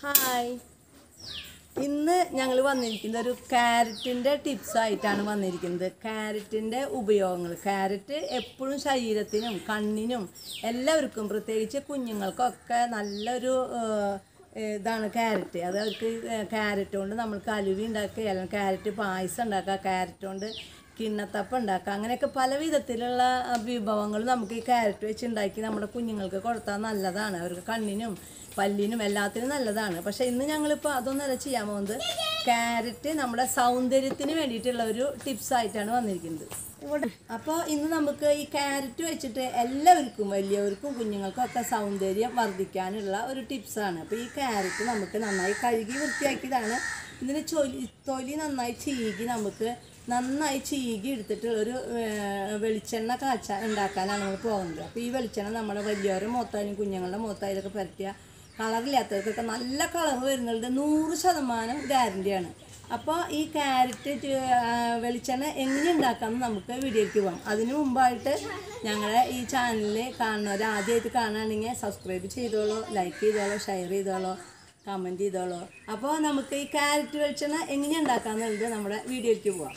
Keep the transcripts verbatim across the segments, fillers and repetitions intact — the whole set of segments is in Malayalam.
ഹായ്, ഇന്ന് ഞങ്ങൾ വന്നിരിക്കുന്നത് ഒരു ക്യാരറ്റിൻ്റെ ടിപ്സായിട്ടാണ് വന്നിരിക്കുന്നത്. ക്യാരറ്റിൻ്റെ ഉപയോഗങ്ങൾ. ക്യാരറ്റ് എപ്പോഴും ശരീരത്തിനും കണ്ണിനും എല്ലാവർക്കും, പ്രത്യേകിച്ച് കുഞ്ഞുങ്ങൾക്കൊക്കെ നല്ലൊരു ഇതാണ് ക്യാരറ്റ്. അത് അവർക്ക് ക്യാരറ്റ് കൊണ്ട് നമ്മൾക്ക് അലുവി ഉണ്ടാക്കുക, അല്ലെങ്കിൽ ക്യാരറ്റ് പായസം ഉണ്ടാക്കുക, ക്യാരറ്റ് കൊണ്ട് കിണ്ണത്തപ്പം ഉണ്ടാക്കുക, അങ്ങനെയൊക്കെ പല വിധത്തിലുള്ള വിഭവങ്ങൾ നമുക്ക് ഈ ക്യാരറ്റ് വെച്ച് ഉണ്ടാക്കി നമ്മുടെ കുഞ്ഞുങ്ങൾക്ക് കൊടുത്താൽ നല്ലതാണ്. അവർക്ക് കണ്ണിനും പല്ലിനും എല്ലാത്തിനും നല്ലതാണ്. പക്ഷേ ഇന്ന് ഞങ്ങളിപ്പോൾ അതൊന്നല്ല ചെയ്യാൻ പോകുന്നത്. ക്യാരറ്റ് നമ്മുടെ സൗന്ദര്യത്തിന് വേണ്ടിയിട്ടുള്ള ഒരു ടിപ്സായിട്ടാണ് വന്നിരിക്കുന്നത്. അപ്പോൾ ഇന്ന് നമുക്ക് ഈ ക്യാരറ്റ് വെച്ചിട്ട് എല്ലാവർക്കും, വലിയവർക്കും കുഞ്ഞുങ്ങൾക്കും ഒക്കെ സൗന്ദര്യം വർദ്ധിക്കാനുള്ള ഒരു ടിപ്സാണ്. അപ്പോൾ ഈ ക്യാരറ്റ് നമുക്ക് നന്നായി കഴുകി വൃത്തിയാക്കിയതാണ്. ഇതിന് ചൊലി തൊലി നന്നായി ചീകി നമുക്ക് നന്നായി ചീകി എടുത്തിട്ടുള്ളൊരു വെളിച്ചെണ്ണ കാച്ച ഉണ്ടാക്കാനാണ് നമ്മൾ പോകുന്നത്. അപ്പോൾ ഈ വെളിച്ചെണ്ണ നമ്മുടെ വലിയവരുടെ മുഖത്തായാലും കുഞ്ഞുങ്ങളുടെ മുഖത്തായാലൊക്കെ പരത്തിയ കളറില്ലാത്തവർക്കൊക്കെ നല്ല കളർ വരുന്നുണ്ട്. നൂറ് ശതമാനം ഗ്യാരണ്ടിയാണ്. അപ്പോൾ ഈ ക്യാരറ്റ് വെളിച്ചെണ്ണ എങ്ങനെ ഉണ്ടാക്കാമെന്ന് നമുക്ക് വീഡിയോയ്ക്ക് പോകാം. അതിന് മുമ്പായിട്ട് ഞങ്ങളെ ഈ ചാനലിൽ കാണുന്നവർ ആദ്യമായിട്ട് കാണുകയാണെങ്കിൽ സബ്സ്ക്രൈബ് ചെയ്തോളൂ, ലൈക്ക് ചെയ്തോളൂ, ഷെയർ ചെയ്തോളൂ, കമൻറ്റ് ചെയ്തോളൂ. അപ്പോൾ നമുക്ക് ഈ ക്യാരറ്റ് വെളിച്ചെണ്ണ എങ്ങനെ ഉണ്ടാക്കാമെന്നുള്ളത് നമ്മുടെ വീഡിയോയ്ക്ക് പോകാം.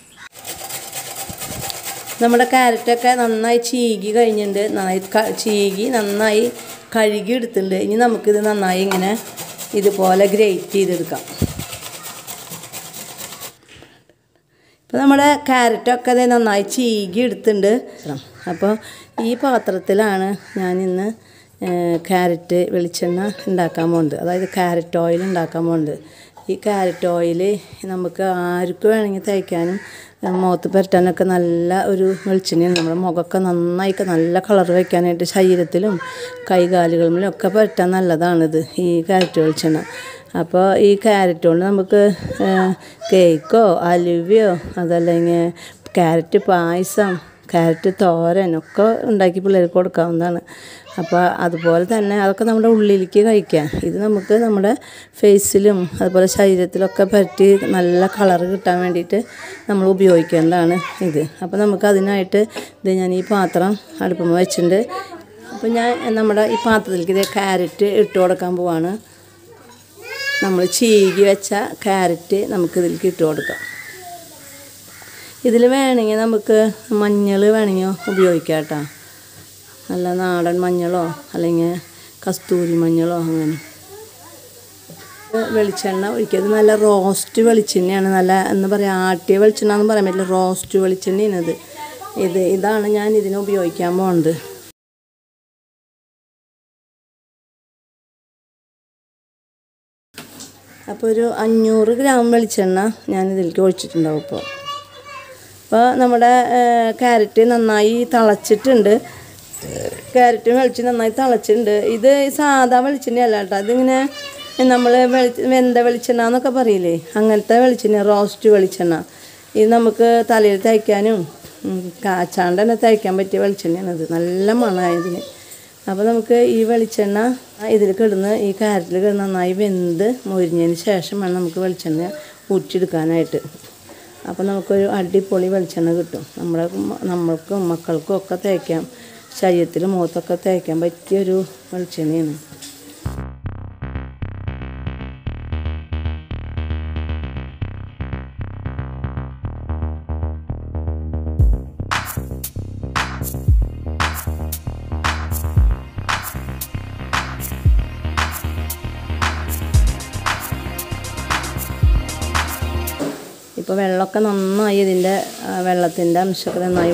നമ്മുടെ ക്യാരറ്റൊക്കെ നന്നായി ചീകി കഴിഞ്ഞിട്ടുണ്ട്. നന്നായി ചീകി നന്നായി കഴുകി എടുത്തിട്ടുണ്ട്. ഇനി നമുക്കിത് നന്നായി ഇങ്ങനെ ഇതുപോലെ ഗ്രേറ്റ് ചെയ്തെടുക്കാം. ഇപ്പോൾ നമ്മുടെ ക്യാരറ്റൊക്കെ അത് നന്നായി ചീകി എടുത്തിട്ടുണ്ട്. അപ്പോൾ ഈ പാത്രത്തിലാണ് ഞാനിന്ന് ക്യാരറ്റ് വെളിച്ചെണ്ണ ഉണ്ടാക്കാൻ പോകുന്നത്, അതായത് ക്യാരറ്റ് ഓയിൽ ഉണ്ടാക്കാൻ പോകുന്നത്. ഈ ക്യാരറ്റ് ഓയിൽ നമുക്ക് ആർക്കും വേണമെങ്കിൽ തേക്കാനും മുഖത്ത് പുരട്ടാനൊക്കെ നല്ല ഒരു വെളിച്ചെണ്ണയാണ്. നമ്മുടെ മുഖമൊക്കെ നന്നായിട്ട് നല്ല കളർ വയ്ക്കാനായിട്ട് ശരീരത്തിലും കൈകാലുകളിലും ഒക്കെ പുരട്ടാൻ നല്ലതാണിത്, ഈ ക്യാരറ്റ് വെളിച്ചെണ്ണ. അപ്പോൾ ഈ ക്യാരറ്റ് കൊണ്ട് നമുക്ക് കേക്കോ അലുവയോ അതല്ലെങ്കിൽ ക്യാരറ്റ് പായസം, ക്യാരറ്റ് തോരൻ ഒക്കെ ഉണ്ടാക്കി പിള്ളേർക്ക് കൊടുക്കാവുന്നതാണ്. അപ്പോൾ അതുപോലെ തന്നെ അതൊക്കെ നമ്മുടെ ഉള്ളിലേക്ക് കഴിക്കാം. ഇത് നമുക്ക് നമ്മുടെ ഫേസിലും അതുപോലെ ശരീരത്തിലൊക്കെ പറ്റി നല്ല കളർ കിട്ടാൻ വേണ്ടിയിട്ട് നമ്മൾ ഉപയോഗിക്കേണ്ടതാണ് ഇത്. അപ്പോൾ നമുക്ക് അതിനായിട്ട് ഇത് ഞാൻ ഈ പാത്രം അടുപ്പം വെച്ചിട്ടുണ്ട്. അപ്പോൾ ഞാൻ നമ്മുടെ ഈ പാത്രത്തിലേക്ക് ഇത് ക്യാരറ്റ് ഇട്ട് കൊടുക്കാൻ പോവാണ്. നമ്മൾ ചീകി വെച്ച ക്യാരറ്റ് നമുക്കിതിലേക്ക് ഇട്ട് കൊടുക്കാം. ഇതിൽ വേണമെങ്കിൽ നമുക്ക് മഞ്ഞൾ വേണമെങ്കിൽ ഉപയോഗിക്കാം കേട്ടോ. നല്ല നാടൻ മഞ്ഞളോ അല്ലെങ്കിൽ കസ്തൂരി മഞ്ഞളോ അങ്ങനെ. വെളിച്ചെണ്ണ ഒഴിക്കുന്നത് നല്ല റോസ്റ്റ് വെളിച്ചെണ്ണയാണ്. നല്ല എന്ന് പറയാം, ആട്ടിയ വെളിച്ചെണ്ണ എന്ന് പറയാൻ പറ്റില്ല, റോസ്റ്റ് വെളിച്ചെണ്ണയാണ് ഇത്. ഇത് ഇതാണ് ഞാൻ ഇതിന് ഉപയോഗിക്കാൻ പോകുന്നത്. അപ്പോൾ ഒരു അഞ്ഞൂറ് ഗ്രാം വെളിച്ചെണ്ണ ഞാൻ ഇതിലേക്ക് ഒഴിച്ചിട്ടുണ്ടാവും. ഇപ്പോൾ അപ്പോൾ നമ്മുടെ ക്യാരറ്റ് നന്നായി തിളച്ചിട്ടുണ്ട്. ക്യാരറ്റ് വെളിച്ചെണ്ണ നന്നായി തിളച്ചിട്ടുണ്ട്. ഇത് സാധാ വെളിച്ചെണ്ണയല്ല കേട്ടോ. ഇതിങ്ങനെ നമ്മൾ വെളി വെന്ത വെളിച്ചെണ്ണ എന്നൊക്കെ പറയില്ലേ, അങ്ങനത്തെ വെളിച്ചെണ്ണ, റോസ്റ്റ് വെളിച്ചെണ്ണ. ഇത് നമുക്ക് തലയിൽ തേക്കാനും കാച്ചാണ്ട് തന്നെ തേക്കാൻ പറ്റിയ വെളിച്ചെണ്ണയാണിത്. നല്ല മണമായതിന്. അപ്പോൾ നമുക്ക് ഈ വെളിച്ചെണ്ണ ഇതിൽ കിടന്ന് ഈ ക്യാരറ്റിൽ കിടന്ന് നന്നായി വെന്ത് മൊരിഞ്ഞതിന് ശേഷം വേണം നമുക്ക് വെളിച്ചെണ്ണ ഊറ്റിയെടുക്കാനായിട്ട്. അപ്പോൾ നമുക്കൊരു അടിപൊളി വെളിച്ചെണ്ണ കിട്ടും. നമ്മുടെ നമ്മൾക്കും മക്കൾക്കും ഒക്കെ തേക്കാം, ശരീരത്തിലും മുഖത്തൊക്കെ തേക്കാൻ പറ്റിയൊരു വെളിച്ചെണ്ണയാണ്. ഇപ്പോൾ വെള്ളമൊക്കെ നന്നായി, ഇതിൻ്റെ വെള്ളത്തിൻ്റെ അംശമൊക്കെ നന്നായി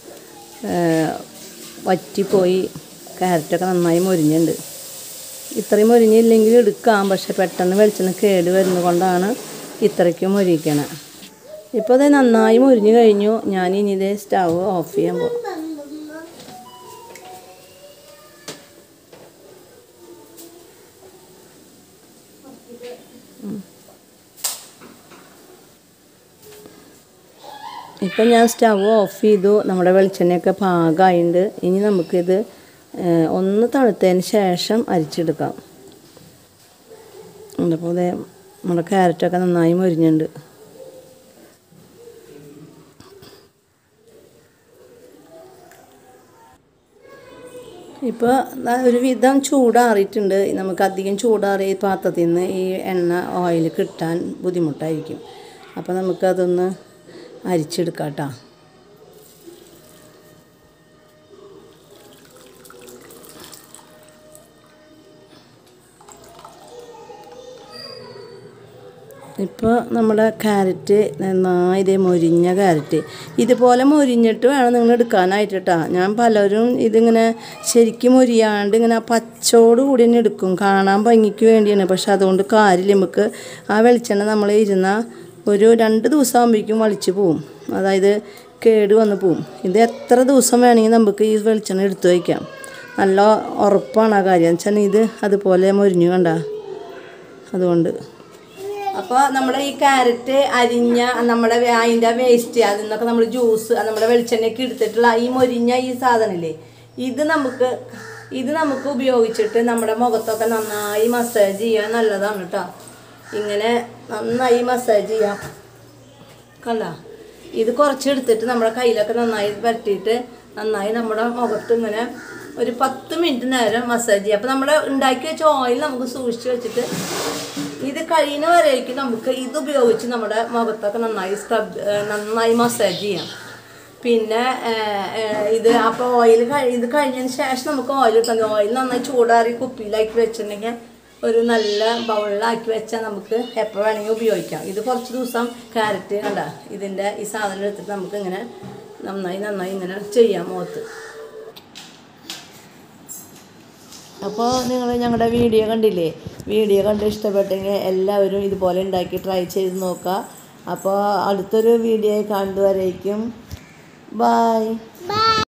വറ്റിപ്പോയി. ക്യാരറ്റൊക്കെ നന്നായി മൊരിഞ്ഞുണ്ട്. ഇത്രയും മൊരിഞ്ഞില്ലെങ്കിൽ എടുക്കാം, പക്ഷെ പെട്ടെന്ന് വെളിച്ചെണ്ണ കേട് വരുന്നത് കൊണ്ടാണ് ഇത്രയ്ക്കും മൊരിക്കണം. ഇപ്പോൾ അത് നന്നായി മൊരിഞ്ഞ് കഴിഞ്ഞു. ഞാൻ ഇനി ഇതേ സ്റ്റവ് ഓഫ് ചെയ്യാൻ പോകും. ഇപ്പം ഞാൻ സ്റ്റവ് ഓഫ് ചെയ്തു. നമ്മുടെ വെളിച്ചെണ്ണയൊക്കെ പാകമായിട്ടുണ്ട്. ഇനി നമുക്കിത് ഒന്ന് തണുത്തതിന് ശേഷം അരിച്ചെടുക്കാം. അപ്പോൾ അതേ നമ്മുടെ ക്യാരറ്റൊക്കെ നന്നായി മൊരിഞ്ഞുണ്ട്. ഇപ്പോൾ ഒരു വിധം ചൂടാറിയിട്ടുണ്ട്. നമുക്ക് അധികം ചൂടാറിയ പാത്രത്തിൽ നിന്ന് ഈ എണ്ണ ഓയിൽ കിട്ടാൻ ബുദ്ധിമുട്ടായിരിക്കും. അപ്പോൾ നമുക്കതൊന്ന് അരിച്ചെടുക്കാം കേട്ടോ. ഇപ്പോൾ നമ്മുടെ ക്യാരറ്റ് നന്നായി ഇതേ മൊരിഞ്ഞ ക്യാരറ്റ് ഇതുപോലെ മൊരിഞ്ഞിട്ട് വേണം നിങ്ങൾ എടുക്കാനായിട്ട് കേട്ടോ. ഞാൻ പലരും ഇതിങ്ങനെ ശരിക്കും മൊരിയാണ്ട് ഇങ്ങനെ പച്ചോട് കൂടി തന്നെ എടുക്കും, കാണാൻ ഭംഗിക്ക് വേണ്ടിയാണ്. പക്ഷെ അതുകൊണ്ട് കാര്യമില്ല. നമുക്ക് ആ വെളിച്ചെണ്ണ നമ്മൾ ഇരുന്ന ഒരു രണ്ട് ദിവസം ആകുമ്പോഴേക്കും വളിച്ച് പോവും, അതായത് കേട് വന്ന് പോവും. ഇത് എത്ര ദിവസം വേണമെങ്കിൽ നമുക്ക് ഈ വെളിച്ചെണ്ണ എടുത്തു വയ്ക്കാം. നല്ല ഉറപ്പാണ് ആ കാര്യം. വെച്ചാൽ ഇത് അതുപോലെ മൊരിഞ്ഞു കണ്ട. അതുകൊണ്ട് അപ്പോൾ നമ്മുടെ ഈ ക്യാരറ്റ് അരിഞ്ഞ നമ്മുടെ അതിൻ്റെ വേസ്റ്റ് അതിൽ നിന്നൊക്കെ നമ്മൾ ജ്യൂസ് നമ്മുടെ വെളിച്ചെണ്ണയ്ക്ക് എടുത്തിട്ടുള്ള ഈ മൊരിഞ്ഞ ഈ സാധനമില്ലേ, ഇത് നമുക്ക് ഇത് നമുക്ക് ഉപയോഗിച്ചിട്ട് നമ്മുടെ മുഖത്തൊക്കെ നന്നായി മസാജ് ചെയ്യാൻ നല്ലതാണ് കേട്ടോ. ഇങ്ങനെ നന്നായി മസാജ് ചെയ്യാം കണ്ട. ഇത് കുറച്ചെടുത്തിട്ട് നമ്മുടെ കയ്യിലൊക്കെ നന്നായി പരട്ടിയിട്ട് നന്നായി നമ്മുടെ മുഖത്ത് ഇങ്ങനെ ഒരു പത്ത് മിനിറ്റ് നേരം മസാജ് ചെയ്യാം. അപ്പോൾ നമ്മുടെ ഉണ്ടാക്കി വെച്ച ഓയിൽ നമുക്ക് സൂക്ഷിച്ച് വെച്ചിട്ട് ഇത് കഴിയുന്ന വരേക്കും നമുക്ക് ഇത് ഉപയോഗിച്ച് നമ്മുടെ മുഖത്തൊക്കെ നന്നായി സ്ക്രബ് നന്നായി മസാജ് ചെയ്യാം. പിന്നെ ഇത് അപ്പോൾ ഓയിൽ കഴി ഇത് കഴിഞ്ഞതിന് ശേഷം നമുക്ക് ഓയിൽ കിട്ടാം. ഓയിൽ നന്നായി ചൂടാറി കുപ്പിയിലാക്കി വെച്ചിട്ടുണ്ടെങ്കിൽ ഒരു നല്ല ബൗളിലാക്കി വെച്ചാൽ നമുക്ക് എപ്പോൾ വേണമെങ്കിൽ ഉപയോഗിക്കാം. ഇത് കുറച്ച് ദിവസം ക്യാരറ്റ് കണ്ട ഇതിൻ്റെ ഈ സാധനം എടുത്തിട്ട് നമുക്ക് ഇങ്ങനെ നന്നായി നന്നായി ഇങ്ങനെ ചെയ്യാം മുഖത്ത്. അപ്പോൾ നിങ്ങൾ ഞങ്ങളുടെ വീഡിയോ കണ്ടില്ലേ, വീഡിയോ കണ്ട് ഇഷ്ടപ്പെട്ടെങ്കിൽ എല്ലാവരും ഇതുപോലെ ഉണ്ടാക്കി ട്രൈ ചെയ്ത് നോക്കുക. അപ്പോൾ അടുത്തൊരു വീഡിയോ കണ്ടുവരേക്കും. ബായ്.